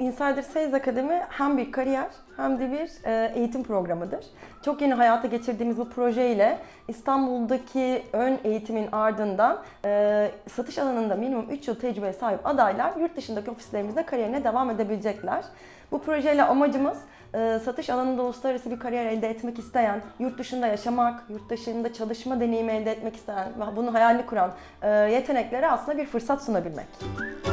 Insider Sales Akademi hem bir kariyer hem de bir eğitim programıdır. Çok yeni hayata geçirdiğimiz bu projeyle İstanbul'daki ön eğitimin ardından satış alanında minimum 3 yıl tecrübeye sahip adaylar yurt dışındaki ofislerimizde kariyerine devam edebilecekler. Bu projeyle amacımız satış alanında uluslararası bir kariyer elde etmek isteyen, yurt dışında yaşamak, yurt dışında çalışma deneyimi elde etmek isteyen ve bunu hayalini kuran yeteneklere aslında bir fırsat sunabilmek.